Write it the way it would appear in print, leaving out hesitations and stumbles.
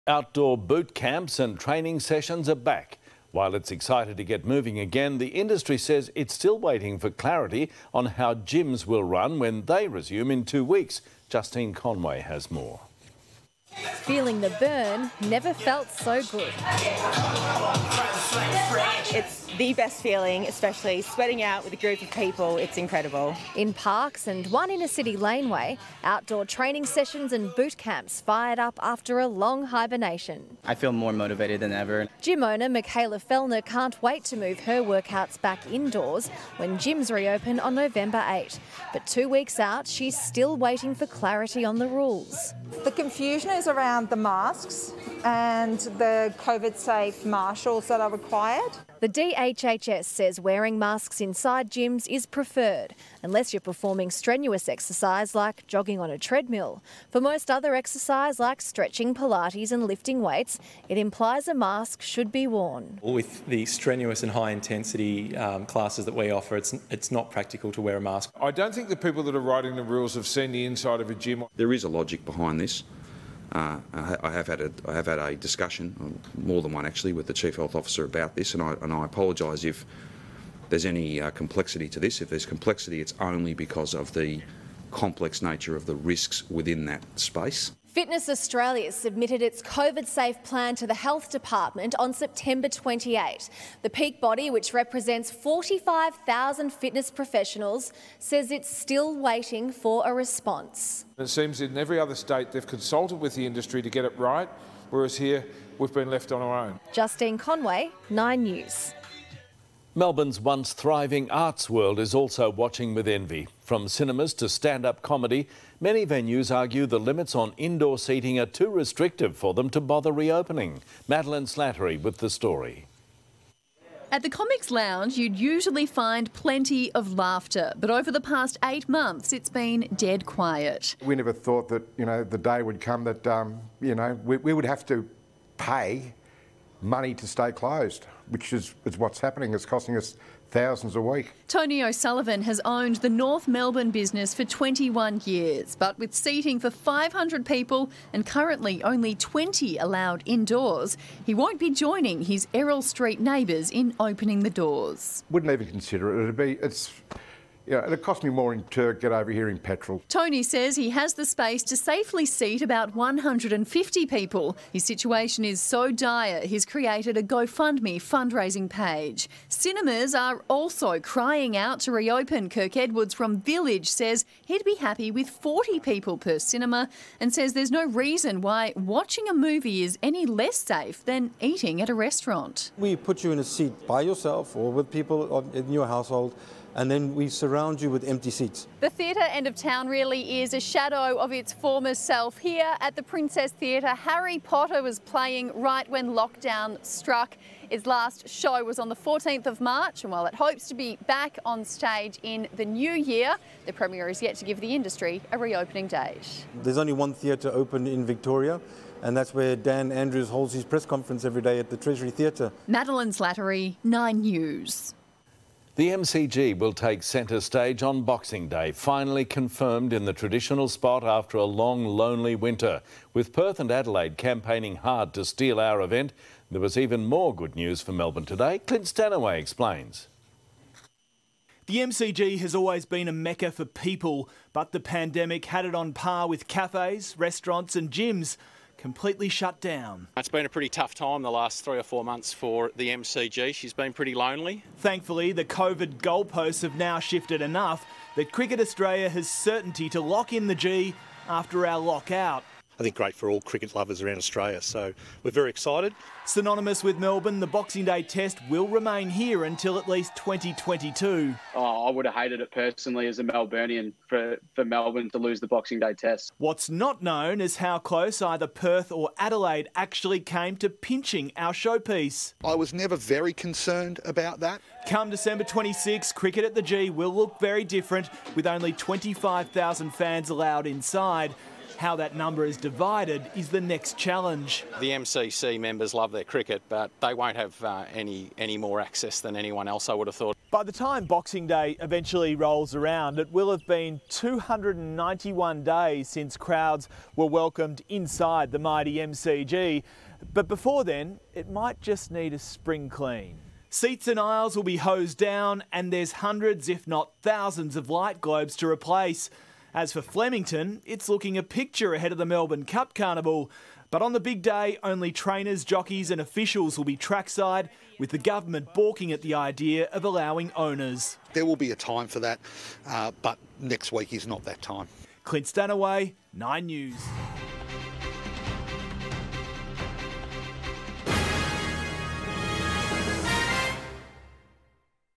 Outdoor boot camps and training sessions are back. While it's excited to get moving again, the industry says it's still waiting for clarity on how gyms will run when they resume in 2 weeks. Justine Conway has more. Feeling the burn never felt so good. It's the best feeling, especially sweating out with a group of people. It's incredible. In parks and one inner city laneway, outdoor training sessions and boot camps fired up after a long hibernation. I feel more motivated than ever. Gym owner Michaela Fellner can't wait to move her workouts back indoors when gyms reopen on November 8. But 2 weeks out, she's still waiting for clarity on the rules. The confusion is around the masks and the COVID-safe marshals that are required. The DHHS says wearing masks inside gyms is preferred, unless you're performing strenuous exercise like jogging on a treadmill. For most other exercise like stretching, Pilates and lifting weights, it implies a mask should be worn. With the strenuous and high-intensity classes that we offer, it's not practical to wear a mask. I don't think the people that are writing the rules have seen the inside of a gym. There is a logic behind this. I have had a discussion, more than one actually, with the Chief Health Officer about this, and I apologise if there's any complexity to this. If there's complexity, it's only because of the complex nature of the risks within that space. Fitness Australia submitted its COVID-safe plan to the Health Department on September 28. The peak body, which represents 45,000 fitness professionals, says it's still waiting for a response. It seems in every other state they've consulted with the industry to get it right, whereas here we've been left on our own. Justine Conway, 9 News. Melbourne's once thriving arts world is also watching with envy. From cinemas to stand-up comedy, many venues argue the limits on indoor seating are too restrictive for them to bother reopening. Madeline Slattery with the story. At the Comics Lounge, you'd usually find plenty of laughter, but over the past 8 months, it's been dead quiet. We never thought that, the day would come that, we would have to pay money to stay closed, which is what's happening. It's costing us thousands a week. Tony O'Sullivan has owned the North Melbourne business for 21 years, but with seating for 500 people and currently only 20 allowed indoors, he won't be joining his Errol Street neighbours in opening the doors. Wouldn't even consider it. It'd cost me more to get over here in petrol. Tony says he has the space to safely seat about 150 people. His situation is so dire, he's created a GoFundMe fundraising page. Cinemas are also crying out to reopen. Kirk Edwards from Village says he'd be happy with 40 people per cinema and says there's no reason why watching a movie is any less safe than eating at a restaurant. We put you in a seat by yourself or with people in your household, and then we surround you with empty seats. The theatre end of town really is a shadow of its former self. Here at the Princess Theatre, Harry Potter was playing right when lockdown struck. Its last show was on the 14th of March, and while it hopes to be back on stage in the new year, the Premier is yet to give the industry a reopening date. There's only one theatre open in Victoria, and that's where Dan Andrews holds his press conference every day at the Treasury Theatre. Madeline Slattery, 9 News. The MCG will take centre stage on Boxing Day, finally confirmed in the traditional spot after a long, lonely winter. With Perth and Adelaide campaigning hard to steal our event, there was even more good news for Melbourne today. Clint Stanaway explains. The MCG has always been a mecca for people, but the pandemic had it on par with cafes, restaurants and gyms. Completely shut down. It's been a pretty tough time the last 3 or 4 months for the MCG. She's been pretty lonely. Thankfully, the COVID goalposts have now shifted enough that Cricket Australia has certainty to lock in the G after our lockout. I think great for all cricket lovers around Australia, so we're very excited. Synonymous with Melbourne, the Boxing Day test will remain here until at least 2022. I would have hated it personally as a Melburnian for Melbourne to lose the Boxing Day test. What's not known is how close either Perth or Adelaide actually came to pinching our showpiece. I was never very concerned about that. Come December 26, cricket at the G will look very different, with only 25,000 fans allowed inside. How that number is divided is the next challenge. The MCC members love their cricket, but they won't have any more access than anyone else, I would have thought. By the time Boxing Day eventually rolls around, it will have been 291 days since crowds were welcomed inside the mighty MCG. But before then, it might just need a spring clean. Seats and aisles will be hosed down, and there's hundreds, if not thousands, of light globes to replace. As for Flemington, it's looking a picture ahead of the Melbourne Cup Carnival. But on the big day, only trainers, jockeys and officials will be trackside, with the government balking at the idea of allowing owners. There will be a time for that, but next week is not that time. Clint Stanaway, 9 News.